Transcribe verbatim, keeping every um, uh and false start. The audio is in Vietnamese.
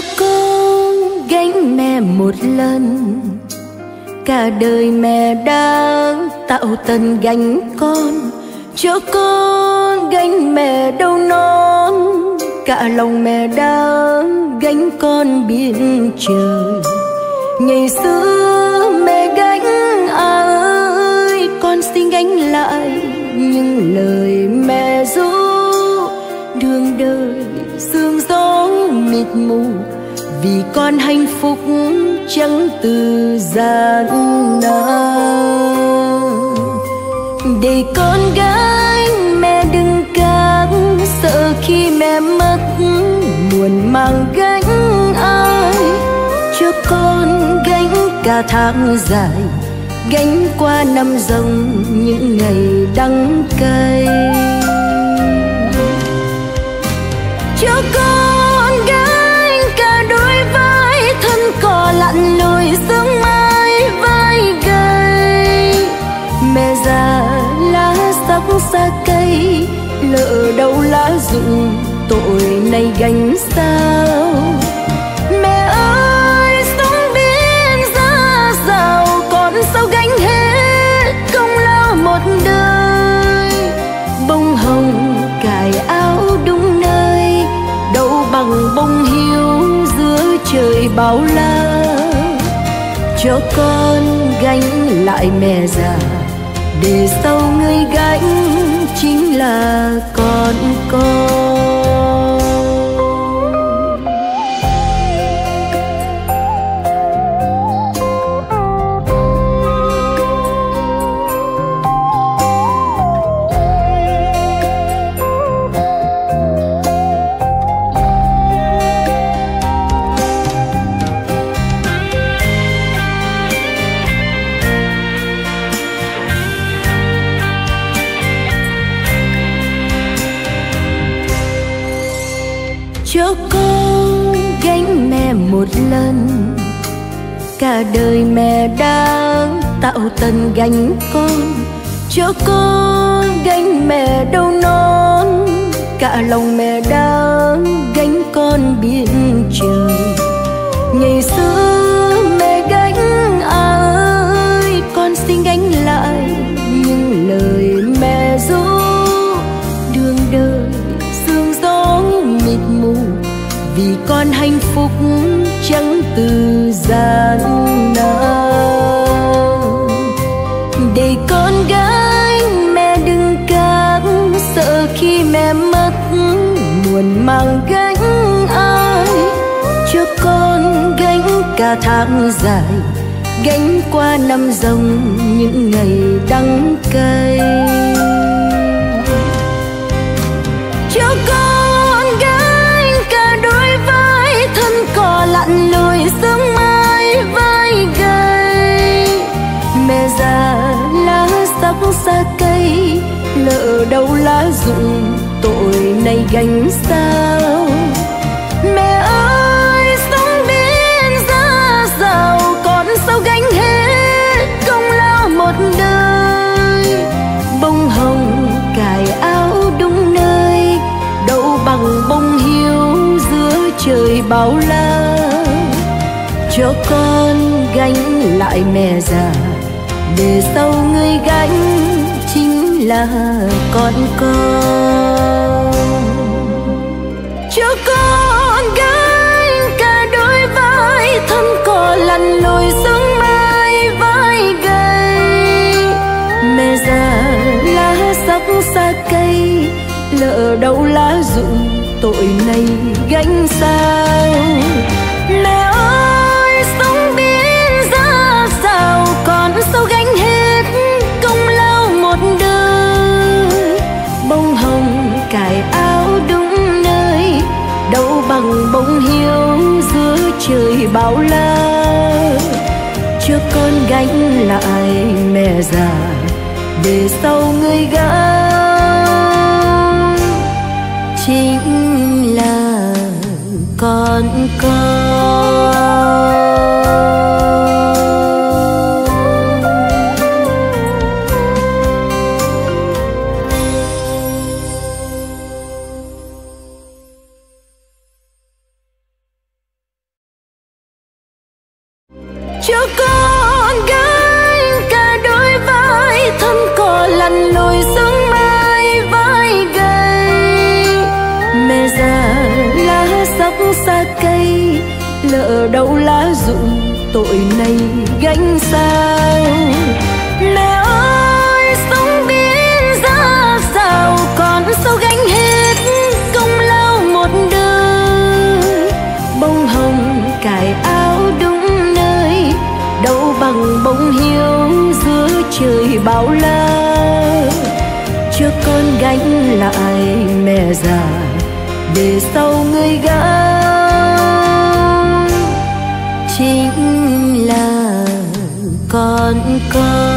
con gánh mẹ một lần, cả đời mẹ đã tạo tần gánh con. Cho con gánh mẹ đâu non, cả lòng mẹ đã gánh con biển trời. Ngày xưa mẹ gánh à ơi, con xin gánh lại những lời mẹ ru. Đường đời sương gió mịt mù, vì con hạnh phúc chẳng từ gian nan. Để con gánh mẹ đừng càng, sợ khi mẹ mất buồn mang gánh ai. Cho con gánh cả tháng dài, gánh qua năm dòng những ngày đắng cay. Cho con gánh cả đôi vai, thân cò lặn lội sương mai vai gầy. Mẹ già lá sắc xa cây, lỡ đâu lá rụng tội này gánh sao. Mẹ ơi sống biến ra giàu, con sao gánh hết công lao một đời. Bông hồng cài áo đúng nơi, đâu bằng bông hiu giữa trời bão la. Cho con gánh lại mẹ già, để sau người gánh chính là con con. Cho con gánh mẹ một lần, cả đời mẹ đã tạo tần gánh con. Cho con gánh mẹ đâu non, cả lòng mẹ đã gánh con biển trời. Ngày xưa mẹ gánh à ơi, con xin gánh lại những lời mẹ ru. Đường đời sương gió mịt mù, vì con hạnh phúc chẳng từ gian nan. Để con gánh mẹ đừng càng, sợ khi mẹ mất buồn mang gánh ai. Cho con gánh cả tháng dài, gánh qua năm dòng những ngày đắng cay. Cho con gánh cả đôi vai, thân cò lặn lội sương mai vai gầy. Mẹ già lá sắc xa cây, lỡ đâu lá rụng tội này gánh sao. Mẹ ơi sống biến ra giàu, con sao gánh hết công lao một đời. Bông hồng cài áo đúng nơi, đâu bằng bông hiu giữa trời bão la. Cho con gánh lại mẹ già, để sau người gánh chính là con con. Cho con gánh cả đôi vai, thân cò lặn lội sương mai vai gầy. Mẹ già lá sắc xa cây, lỡ đâu lá rụng tội này gánh sao. Mẹ ơi sống biến ra sao, con sao gánh hết công lao một đời. Bông hồng cài áo đúng nơi, đâu bằng bông hiu giữa trời bão la. Cho con gánh lại mẹ già, để sau người gánh chính là con con. đâu lá rụng tội này gánh sao. Mẹ ơi sống biết ra sao, con sao gánh hết công lao một đời. Bông hồng cài áo đúng nơi, đâu bằng bông hiếu giữa trời bao la. Cho con gánh lại mẹ già, để sau người gái chính là con con.